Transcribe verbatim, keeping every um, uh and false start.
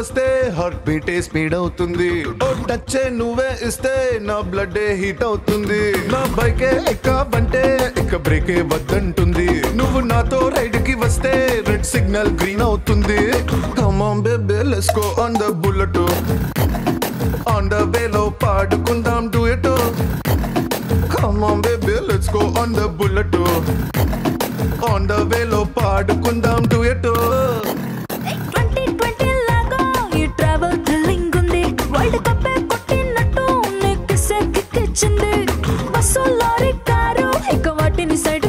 వస్తే heart బీటే speed అవుతుంది. ఓ touch నువ్వే ఇస్తే నా బ్లడ్ హీట్ అవుతుంది. నా బైకే ఎక్కావంటే ఇక బ్రేకే వద్దంటుంది. నువ్వు నాతో రైడ్ కి వస్తే రెడ్ సిగ్నల్ గ్రీన్ అవుతుంది. Come on baby let's go on the bullet. On the వేలో పాడుకుందాం duet. Come on baby let's go on the bullet. On the వేలో పాడుకుందాం డ్యూయెట్. ట్వంటీ ట్వంటీ లాగా ఈ ట్రావెల్ థ్రిల్లింగ్ ఉంది. వరల్డ్ కప్ కొట్టినట్టు నీకు కిక్కిచ్చింది. బస్సు లారీ కారు ఇక వాటిని సైడ్